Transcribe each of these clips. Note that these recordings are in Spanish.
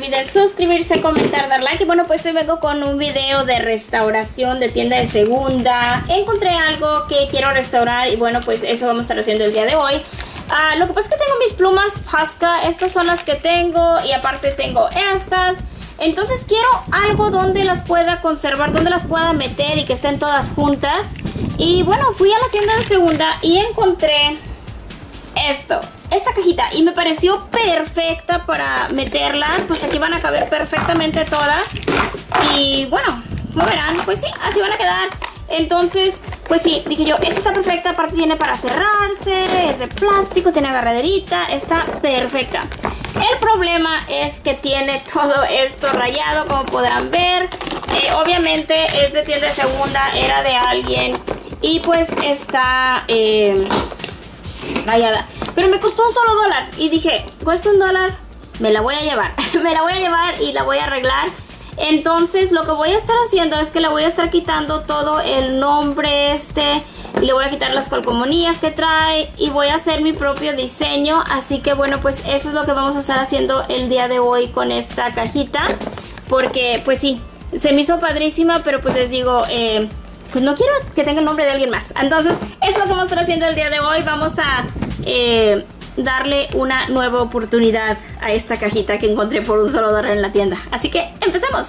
olviden suscribirse, comentar, dar like. Y bueno, pues hoy vengo con un video de restauración de tienda de segunda. Encontré algo que quiero restaurar y bueno, pues eso vamos a estar haciendo el día de hoy. Lo que pasa es que tengo mis plumas Posca, estas son las que tengo y aparte tengo estas. Entonces quiero algo donde las pueda conservar, donde las pueda meter y que estén todas juntas. Y bueno, fui a la tienda de segunda y encontré esta cajita y me pareció perfecta para meterlas. Pues aquí van a caber perfectamente todas. Y bueno, como verán, pues sí, así van a quedar. Entonces, pues sí, dije yo, esta está perfecta. Aparte tiene para cerrarse, es de plástico, tiene agarraderita, está perfecta. El problema es que tiene todo esto rayado, como podrán ver. Obviamente es de tienda de segunda, era de alguien y pues está rayada. Pero me costó un solo $1 y dije, cuesta $1, me la voy a llevar. Me la voy a llevar y la voy a arreglar. Entonces lo que voy a estar haciendo es que le voy a estar quitando todo el nombre y le voy a quitar las calcomanías que trae y voy a hacer mi propio diseño. Así que bueno, pues eso es lo que vamos a estar haciendo el día de hoy con esta cajita, porque pues sí, se me hizo padrísima, pero pues les digo, pues no quiero que tenga el nombre de alguien más. Entonces eso es lo que vamos a estar haciendo el día de hoy. Vamos a darle una nueva oportunidad a esta cajita que encontré por un solo $1 en la tienda. Así que empecemos.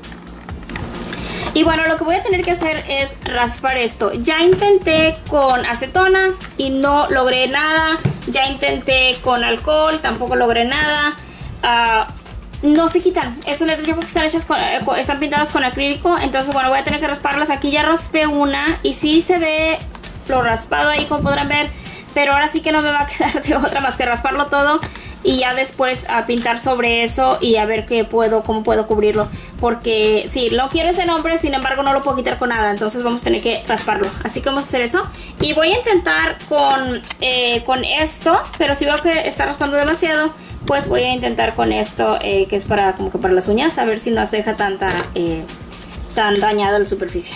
Y bueno, lo que voy a tener que hacer es raspar esto. Ya intenté con acetona y no logré nada. Ya intenté con alcohol, tampoco logré nada. No se quitan. Estas letras yo creo que están hechas están pintadas con acrílico. Entonces bueno, voy a tener que rasparlas. Aquí ya raspé una y sí se ve lo raspado ahí, como podrán ver. Pero ahora sí que no me va a quedar de otra más que rasparlo todo y ya después a pintar sobre eso y a ver cómo puedo cubrirlo. Porque sí, no quiero ese nombre, sin embargo no lo puedo quitar con nada. Entonces vamos a tener que rasparlo. Así que vamos a hacer eso. Y voy a intentar con esto, pero si veo que está raspando demasiado, pues voy a intentar con esto, que es para como que para las uñas, a ver si no nos deja tan dañada la superficie.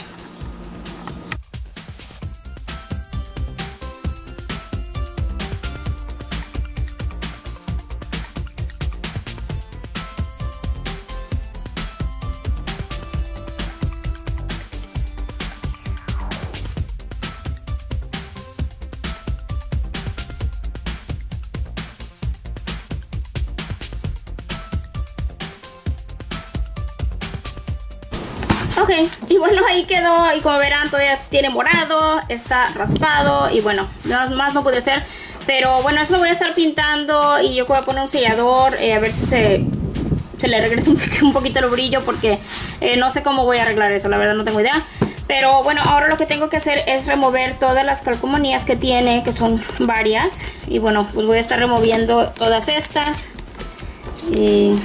Ok, y bueno, ahí quedó. Y como verán, todavía tiene morado, está raspado. Y bueno, más no pude hacer. Pero bueno, eso lo voy a estar pintando. Y yo voy a poner un sellador, a ver si se le regresa un poquito el brillo. Porque no sé cómo voy a arreglar eso, la verdad no tengo idea. Pero bueno, ahora lo que tengo que hacer es remover todas las calcomanías que tiene, que son varias. Y bueno, pues voy a estar removiendo todas estas. Y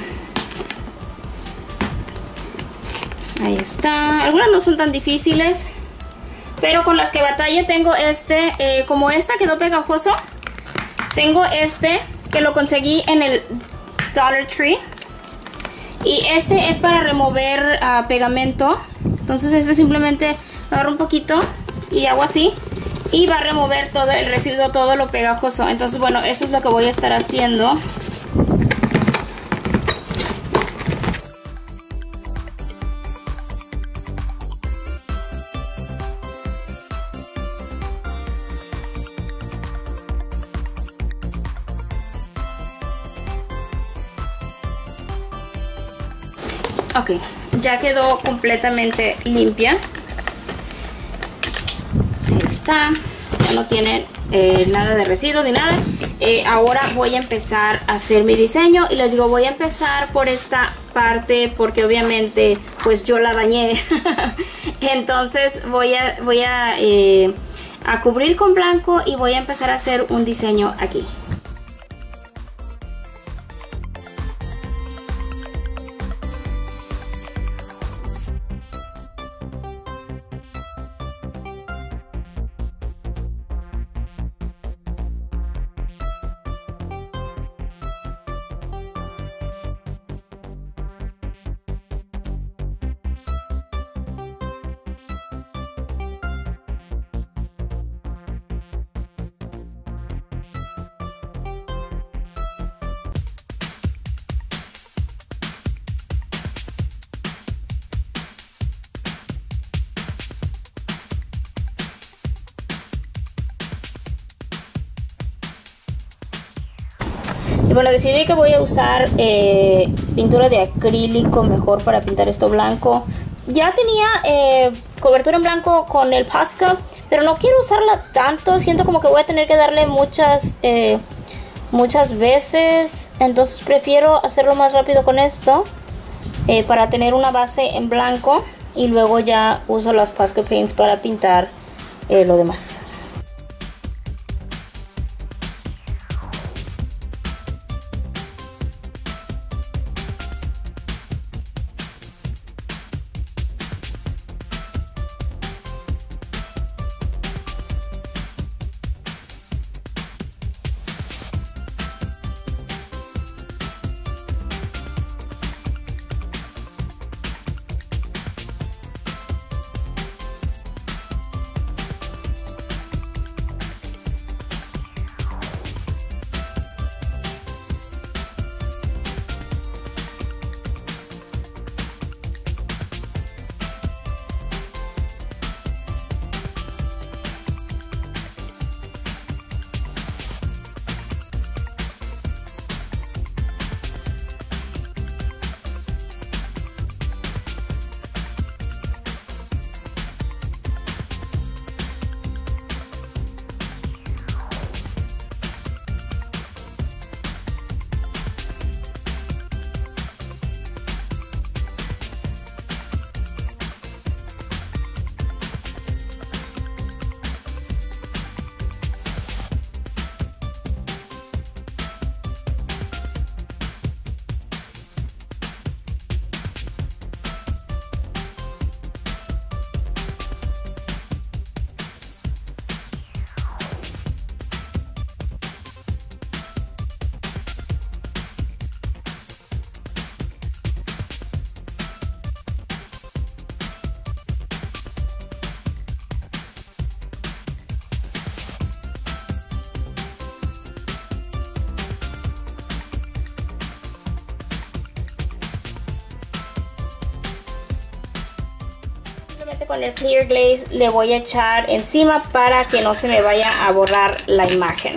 ahí está. Algunas no son tan difíciles, pero con las que batalla tengo como esta quedó pegajoso. Tengo que lo conseguí en el Dollar Tree. Y este es para remover pegamento. Entonces simplemente agarro un poquito y hago así. Y va a remover todo el residuo, todo lo pegajoso. Entonces bueno, eso es lo que voy a estar haciendo. Ok, ya quedó completamente limpia. Ahí está. Ya no tiene nada de residuo ni nada. Ahora voy a empezar a hacer mi diseño. Y les digo, voy a empezar por esta parte porque obviamente pues yo la dañé. Entonces voy a cubrir con blanco y voy a empezar a hacer un diseño aquí. Y bueno, decidí que voy a usar pintura de acrílico mejor para pintar esto blanco. Ya tenía cobertura en blanco con el Posca, pero no quiero usarla tanto. Siento como que voy a tener que darle muchas veces. Entonces prefiero hacerlo más rápido con esto para tener una base en blanco. Y luego ya uso las Posca Paints para pintar lo demás. Con el Clear Glaze le voy a echar encima para que no se me vaya a borrar la imagen.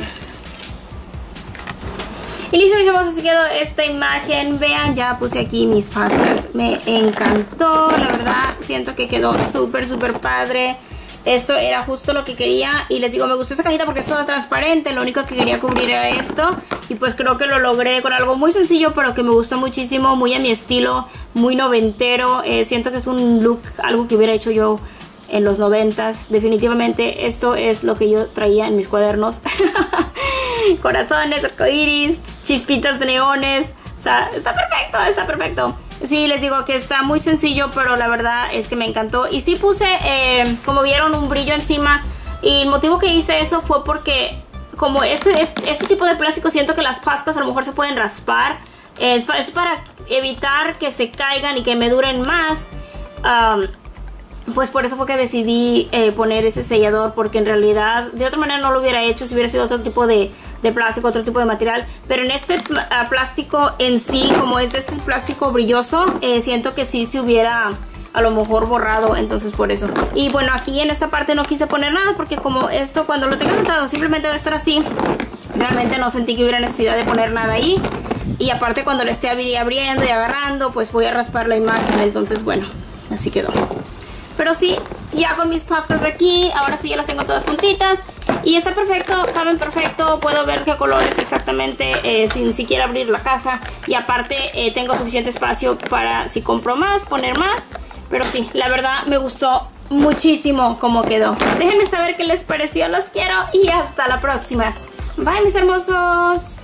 Y listo, mis amigos, así quedó esta imagen. Vean, ya puse aquí mis pastas. Me encantó, la verdad. Siento que quedó súper padre. Esto era justo lo que quería. Y les digo, me gustó esta cajita porque es toda transparente. Lo único que quería cubrir era esto. Y pues creo que lo logré con algo muy sencillo, pero que me gustó muchísimo. Muy a mi estilo, muy noventero. Siento que es un look, algo que hubiera hecho yo en los 90s. Definitivamente esto es lo que yo traía en mis cuadernos. Corazones, arcoiris, chispitas de neones. O sea, está perfecto, está perfecto. Sí, les digo que está muy sencillo, pero la verdad es que me encantó. Y sí puse, como vieron, un brillo encima. Y el motivo que hice eso fue porque como este tipo de plástico, siento que las pascas a lo mejor se pueden raspar. Es para evitar que se caigan y que me duren más. Pues por eso fue que decidí poner ese sellador, porque en realidad de otra manera no lo hubiera hecho si hubiera sido otro tipo de plástico, otro tipo de material. Pero en este plástico en sí, como es de este plástico brilloso, siento que sí se hubiera a lo mejor borrado, entonces por eso. Y bueno, aquí en esta parte no quise poner nada porque como esto cuando lo tenga montado simplemente va a estar así, realmente no sentí que hubiera necesidad de poner nada ahí. Y aparte cuando lo esté abriendo y agarrando, pues voy a raspar la imagen, entonces bueno, así quedó. Pero sí, ya con mis pastas de aquí, ahora sí ya las tengo todas juntitas. Y está perfecto, caben perfecto, puedo ver qué colores exactamente sin siquiera abrir la caja. Y aparte tengo suficiente espacio para, si compro más, poner más. Pero sí, la verdad me gustó muchísimo cómo quedó. Déjenme saber qué les pareció, los quiero y hasta la próxima. Bye, mis hermosos.